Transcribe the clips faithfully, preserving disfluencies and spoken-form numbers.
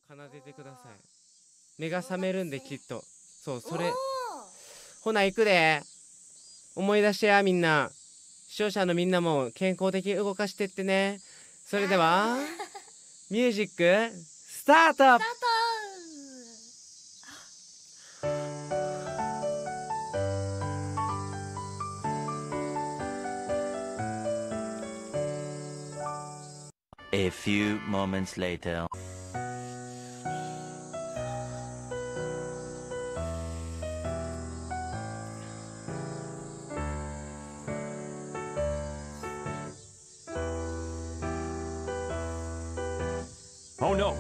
奏でてください。目が覚めるんできっと。そうそれ。ほな行くで。思い出してやみんな。視聴者のみんなも健康的に動かしてってね。それではミュージックスタート。 スタート。 A few moments later. Oh no!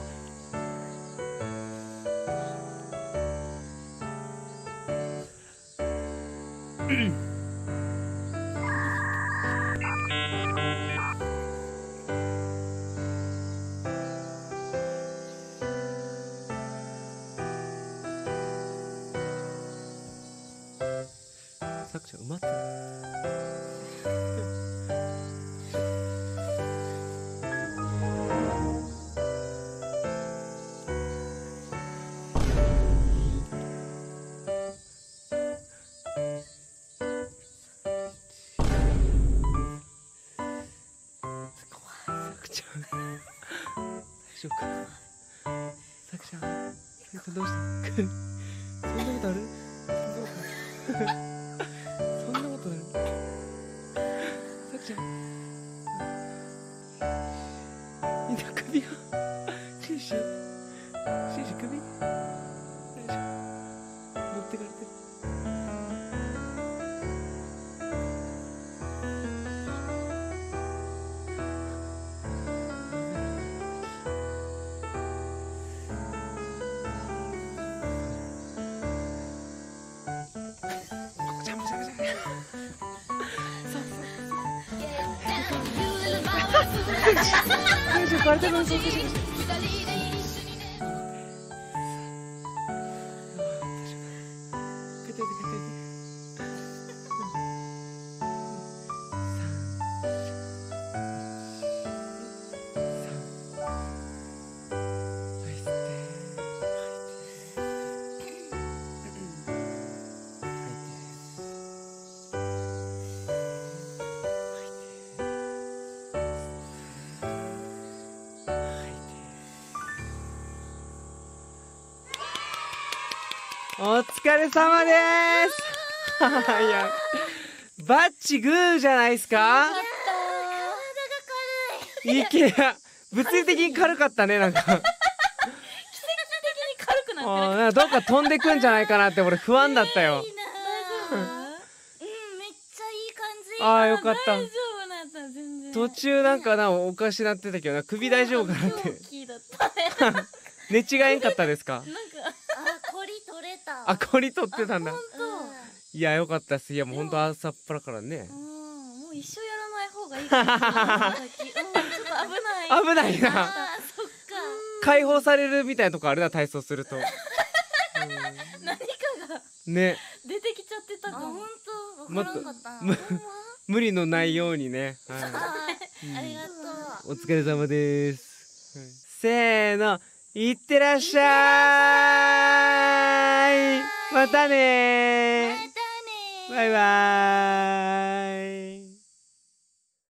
さくちゃん埋まってる。大丈夫かな。さくちゃん、さくちゃんどうした？そんなことある？そんなことある？さくちゃん、みんな首が、シュシュ、シュシュ首？大丈夫？持ってかれてる。大丈夫、バレてます。お疲れ様です。いや、バッチグーじゃないですか。いけや、物理的に軽かったね、なんか。奇跡的に軽くなってる。 あ、なんかどっか飛んでくんじゃないかなって俺不安だったよ。 いいな。うん、めっちゃいい感じ。 ああ、よかった。 大丈夫なった、全然。 途中なんかな、おかしなってたけどな、首大丈夫かなって。寝違えんかったですか。 なんか、あ、コリ取れた。 あ、コリ取ってたんだ。 本当。 いや、よかったっす。いや、もう本当朝っぱらからね。 うん、もう一生やらない方がいいかも。うん、ちょっと危ない。 危ないな。 あ、そっか。 解放されるみたいなとこあるな、体操すると。 何かがね。 出てきちゃってたかも。 本当。わからんかったな。 無理のないようにね。はい。 ありがとう。 お疲れ様です。せーの、いってらっしゃい。またねー。 またねー。 バイバーイ。